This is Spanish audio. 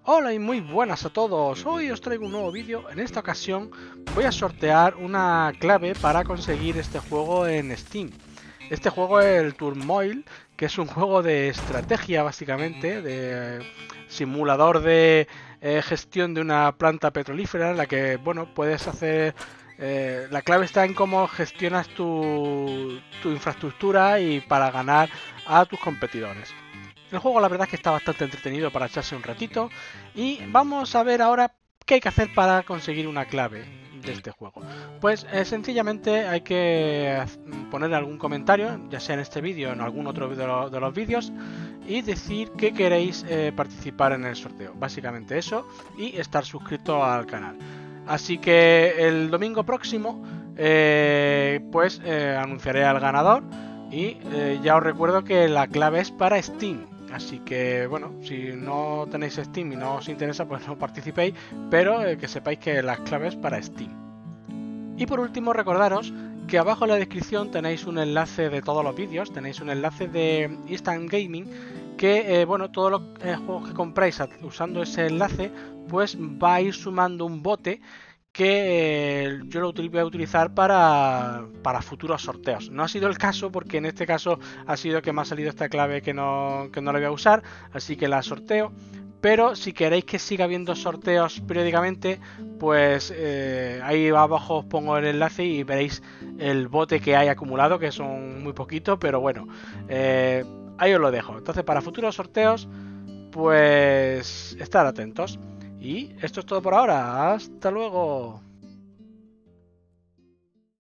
Hola y muy buenas a todos, hoy os traigo un nuevo vídeo. En esta ocasión voy a sortear una clave para conseguir este juego en Steam. Este juego es el Turmoil, que es un juego de estrategia básicamente, de simulador de gestión de una planta petrolífera en la que, bueno, puedes hacer... la clave está en cómo gestionas tu infraestructura y para ganar a tus competidores. El juego la verdad es que está bastante entretenido para echarse un ratito y vamos a ver ahora qué hay que hacer para conseguir una clave de este juego. Pues sencillamente hay que poner algún comentario, ya sea en este vídeo o en algún otro de los vídeos, y decir que queréis participar en el sorteo. Básicamente eso, y estar suscrito al canal. Así que el domingo próximo anunciaré al ganador y ya os recuerdo que la clave es para Steam. Así que bueno, si no tenéis Steam y no os interesa, pues no participéis, pero que sepáis que las claves para Steam. Y por último, recordaros que abajo en la descripción tenéis un enlace de todos los vídeos, tenéis un enlace de Instant Gaming que, bueno, todos los juegos que compráis usando ese enlace, pues va a ir sumando un bote que yo lo voy a utilizar para futuros sorteos. No ha sido el caso porque en este caso ha sido que me ha salido esta clave que no la voy a usar, así que la sorteo. Pero si queréis que siga habiendo sorteos periódicamente, pues ahí abajo os pongo el enlace y veréis el bote que hay acumulado, que son muy poquitos, pero bueno, ahí os lo dejo. Entonces para futuros sorteos, pues estar atentos. Y esto es todo por ahora. Hasta luego.